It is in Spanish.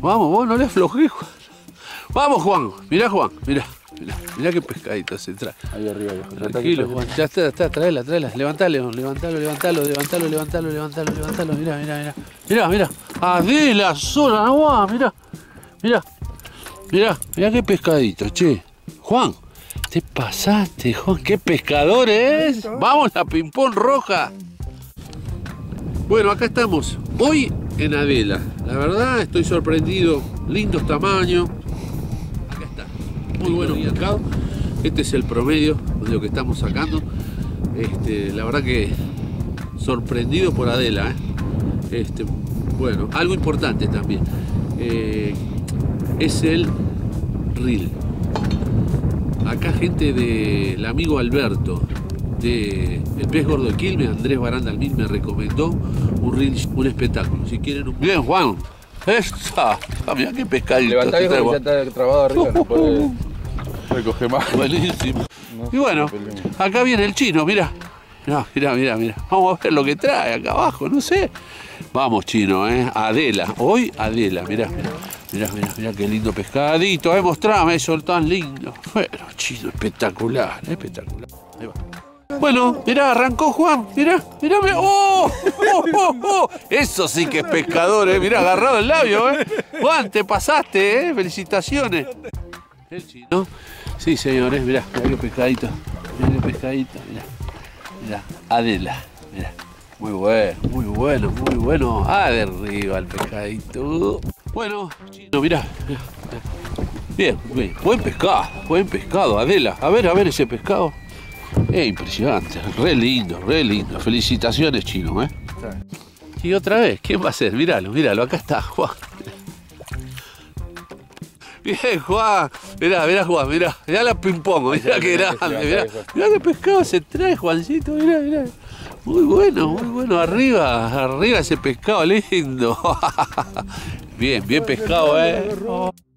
Vamos, vos no le aflojés, Juan. Vamos, Juan. Mirá, Juan. Mirá qué pescadito se trae. Ahí arriba, tranquilo, Juan. Ya está, tráela. Levantalo. Mirá. Adela sola, no, mirá qué pescadito, che. Juan, te pasaste, Juan. Qué pescador es. Vamos, la ping-pong roja. Bueno, acá estamos. Hoy en Adela. La verdad, estoy sorprendido. Lindos tamaños. Acá está. Muy bueno pescado. Este es el promedio de lo que estamos sacando. La verdad que sorprendido por Adela. Bueno, algo importante también. Es el reel. Acá gente del amigo Alberto de El Pez Gordo de Quilmes, Andrés Barandalmín, me recomendó un reel, un espectáculo. Si quieren un... Bien, Juan. ¡Esa! Mirá qué pescadito. Levantá, viejo, que ya está trabado arriba, no puede recoger más. Buenísimo. No, y bueno, acá viene el chino, mirá. Mirá. Vamos a ver lo que trae acá abajo, no sé. Vamos, chino, Adela. Hoy Adela, mirá qué lindo pescadito. Mostrame eso tan lindo. Bueno, chino, espectacular. Ahí va. Bueno, mirá, arrancó Juan. Mirá. ¡Oh! Eso sí que es pescador, mirá, agarrado el labio, Juan, te pasaste, felicitaciones. El chino. Sí, señores, mirá qué pescadito. Mirá, Adela, mirá. Muy bueno. De arriba el pescadito. Bueno, chino, mirá. Bien. Buen pescado, Adela. A ver ese pescado. Impresionante, re lindo. Felicitaciones, chino, Y otra vez, ¿quién va a ser? Míralo, acá está, Juan. Bien, Juan. Mirá, Juan, mirá la ping-pong, mirá qué grande, mirá qué pescado se trae, Juancito, mirá. Muy bueno, arriba ese pescado lindo. Bien pescado,